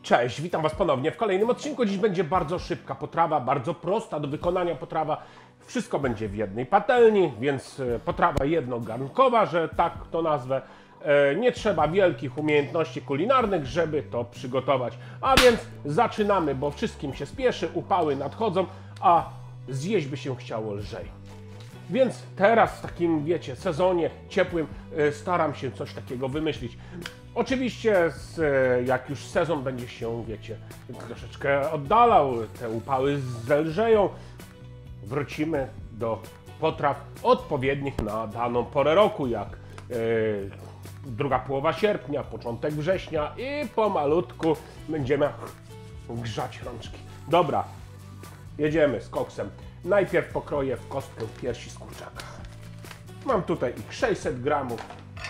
Cześć, witam Was ponownie w kolejnym odcinku. Dziś będzie bardzo szybka potrawa, bardzo prosta do wykonania potrawa. Wszystko będzie w jednej patelni, więc potrawa jednogarnkowa, że tak to nazwę. Nie trzeba wielkich umiejętności kulinarnych, żeby to przygotować. A więc zaczynamy, bo wszystkim się spieszy, upały nadchodzą, a zjeść by się chciało lżej. Więc teraz w takim, wiecie, sezonie ciepłym staram się coś takiego wymyślić. Oczywiście jak już sezon będzie się, wiecie, troszeczkę oddalał, te upały zelżeją, wrócimy do potraw odpowiednich na daną porę roku, jak druga połowa sierpnia, początek września i pomalutku będziemy grzać rączki. Dobra, jedziemy z koksem. Najpierw pokroję w kostkę piersi z kurczaka. Mam tutaj ich 600 gramów.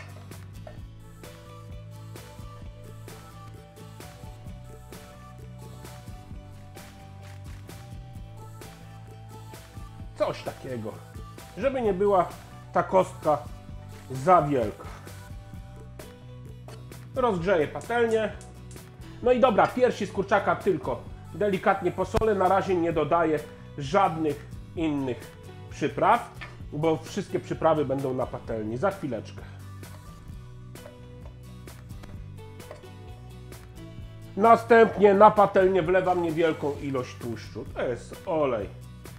Coś takiego, żeby nie była ta kostka za wielka. Rozgrzeję patelnię. No i dobra, piersi z kurczaka tylko delikatnie posolę. Na razie nie dodaję żadnych innych przypraw, bo wszystkie przyprawy będą na patelni. Za chwileczkę. Następnie na patelnię wlewam niewielką ilość tłuszczu. To jest olej.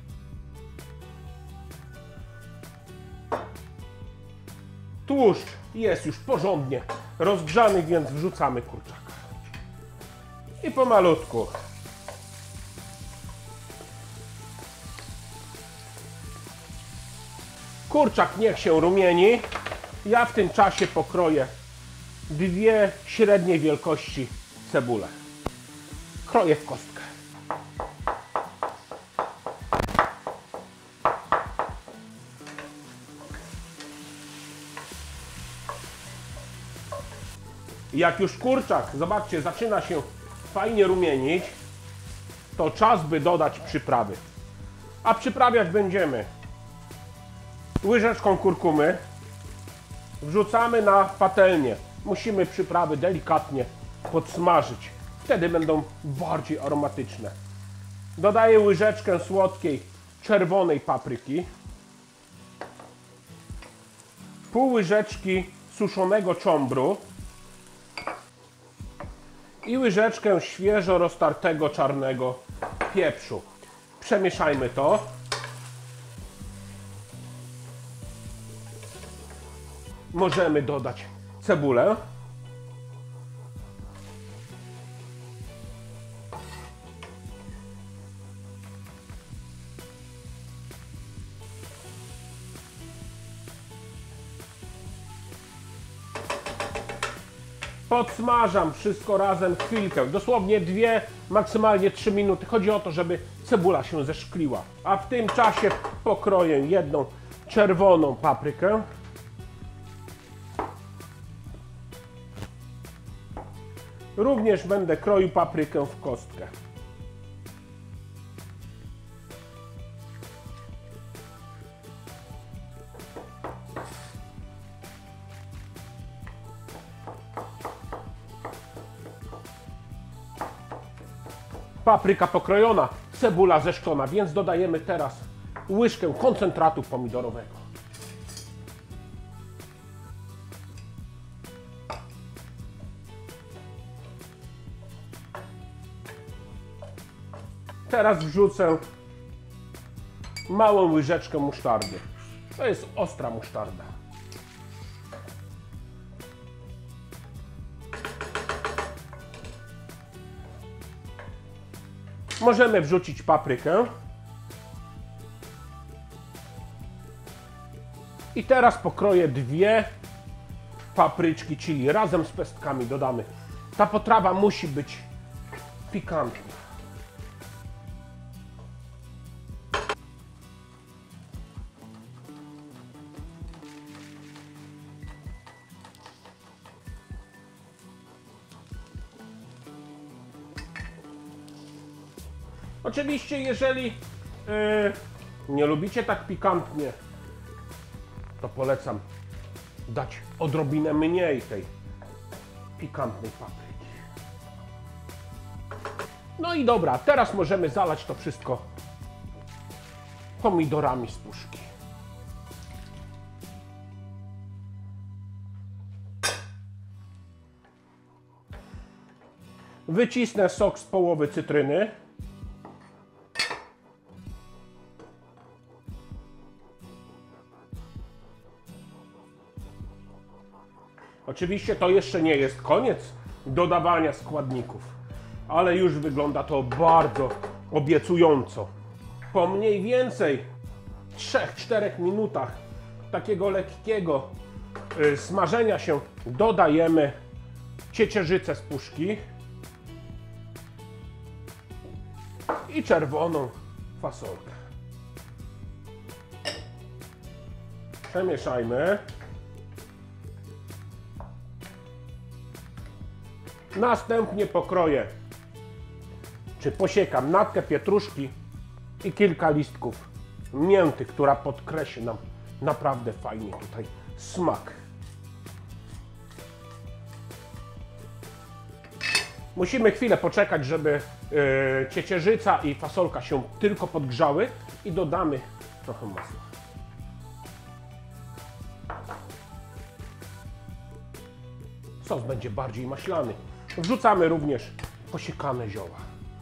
Tłuszcz jest już porządnie rozgrzany, więc wrzucamy kurczaka. I pomalutku. Kurczak niech się rumieni. Ja w tym czasie pokroję dwie średniej wielkości cebule. Kroję w kostkę. Jak już kurczak, zobaczcie, zaczyna się fajnie rumienić, to czas by dodać przyprawy. A przyprawiać będziemy łyżeczką kurkumy. Wrzucamy na patelnię. Musimy przyprawy delikatnie podsmażyć. Wtedy będą bardziej aromatyczne. Dodaję łyżeczkę słodkiej, czerwonej papryki. Pół łyżeczki suszonego czombru. I łyżeczkę świeżo roztartego czarnego pieprzu. Przemieszajmy to. Możemy dodać cebulę. Podsmażam wszystko razem chwilkę, dosłownie 2, maksymalnie 3 minuty. Chodzi o to, żeby cebula się zeszkliła. A w tym czasie pokroję jedną czerwoną paprykę. Również będę kroił paprykę w kostkę. Papryka pokrojona, cebula zeszklona, więc dodajemy teraz łyżkę koncentratu pomidorowego. Teraz wrzucę małą łyżeczkę musztardy. To jest ostra musztarda. Możemy wrzucić paprykę. I teraz pokroję 2 papryczki chili. Razem z pestkami dodamy. Ta potrawa musi być pikantna. Oczywiście, jeżeli nie lubicie tak pikantnie, to polecam dać odrobinę mniej tej pikantnej papryki. No i dobra, teraz możemy zalać to wszystko pomidorami z puszki. Wycisnę sok z połowy cytryny. Oczywiście to jeszcze nie jest koniec dodawania składników, ale już wygląda to bardzo obiecująco. Po mniej więcej 3-4 minutach takiego lekkiego smażenia się dodajemy ciecierzycę z puszki i czerwoną fasolkę. Przemieszajmy. Następnie pokroję, czy posiekam natkę pietruszki i kilka listków mięty, która podkreśli nam naprawdę fajnie tutaj smak. Musimy chwilę poczekać, żeby ciecierzyca i fasolka się tylko podgrzały i dodamy trochę masła. Sos będzie bardziej maślany. Wrzucamy również posiekane zioła.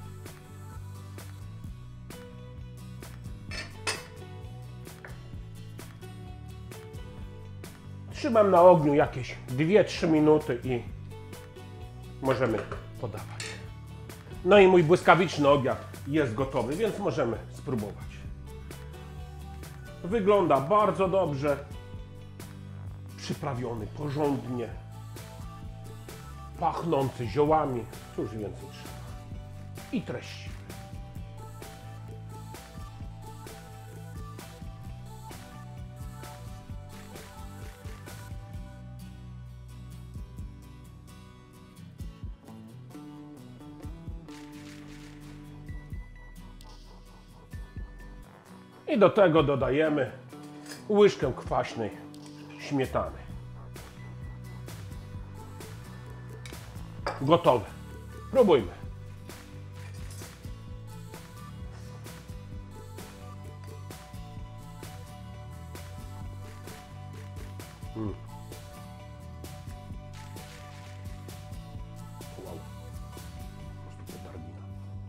Trzymam na ogniu jakieś 2-3 minuty i możemy podawać. No i mój błyskawiczny obiad jest gotowy, więc możemy spróbować. Wygląda bardzo dobrze. Przyprawiony porządnie. Pachnący ziołami. Cóż więcej trzeba. I treściwy. I do tego dodajemy łyżkę kwaśnej śmietany. Gotowe. Próbujmy. Wow. Po prostu petardina.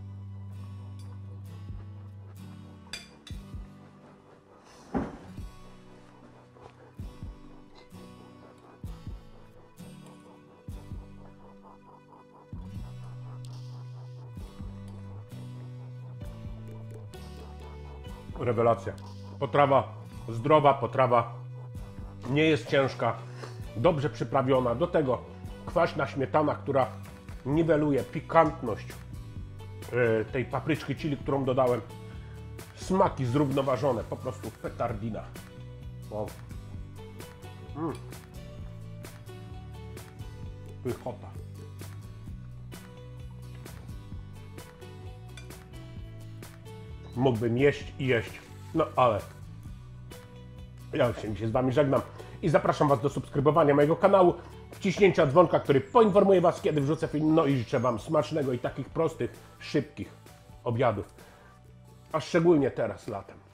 Rewelacja. Potrawa zdrowa, potrawa nie jest ciężka, dobrze przyprawiona. Do tego kwaśna śmietana, która niweluje pikantność tej papryczki chili, którą dodałem. Smaki zrównoważone, po prostu petardina. Wow. Pychota. Mógłbym jeść i jeść, no ale ja już się dzisiaj z Wami żegnam i zapraszam Was do subskrybowania mojego kanału, wciśnięcia dzwonka, który poinformuje Was, kiedy wrzucę film, no i życzę Wam smacznego i takich prostych, szybkich obiadów, a szczególnie teraz latem.